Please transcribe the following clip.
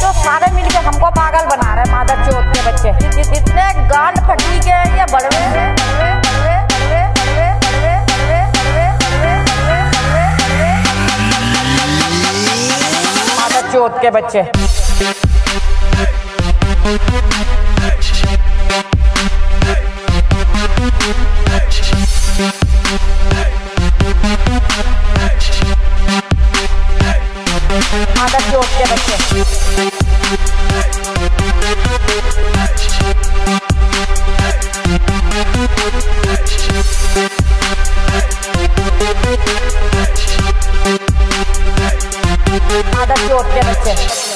तो सारे मिलके हमको पागल बना रहे मादर चौथ के बच्चे। इतने गांड फटी के ये बड़वे मादर चौथ के बच्चे। मादर चौथ के बच्चे। मादर चौथ के बच्चे।